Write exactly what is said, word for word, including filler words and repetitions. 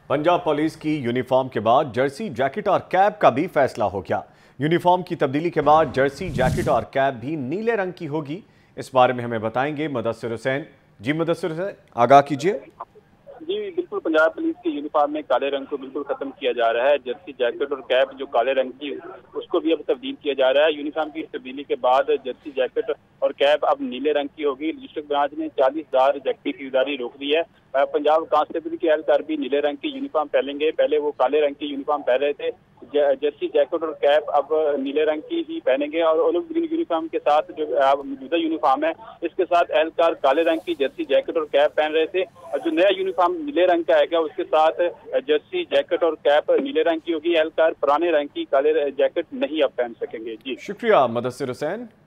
Punjab police की uniform के बाद जर्सी जैकेट और कैप का भी फैसला हो गया। यूनिफॉर्म की तब्दीली के बाद जर्सी जैकेट और कैप भी नीले रंग की होगी। इस बारे में हमें बताएंगे मुदस्सिर हुसैन। जी मुदस्सिर हुसैन, आगाह कीजिए। जी बिल्कुल, पंजाब पुलिस की यूनिफॉर्म में काले रंग को बिल्कुल खत्म किया जा रहा है। जर्सी जैकेट और कैप जो काले रंग की, उसको भी अब तब्दील किया जा रहा है। यूनिफॉर्म की तब्दीली के बाद जर्सी जैकेट और कैप अब नीले रंग की होगी। डिस्ट्रिक्ट ब्रांच ने चालीस हजार जैकेट की खरीदारी रोक दी है। पंजाब कांस्टेबल के एहलकार भी नीले रंग की यूनिफॉर्म पहनेंगे। पहले वो काले रंग की यूनिफॉर्म पहन रहे थे। जर्सी जैकेट और कैप अब नीले रंग की ही पहनेंगे और ओलिव ग्रीन यूनिफॉर्म के साथ जो मौजूदा यूनिफॉर्म है, इसके साथ एहलकार काले रंग की जर्सी जैकेट और कैप पहन रहे थे। और जो नया यूनिफॉर्म नीले रंग का आएगा, उसके साथ जर्सी जैकेट और कैप नीले रंग की होगी। एहलकार पुराने रंग की काले जैकेट नहीं अब पहन सकेंगे। जी शुक्रिया मुदस्सिर हुसैन।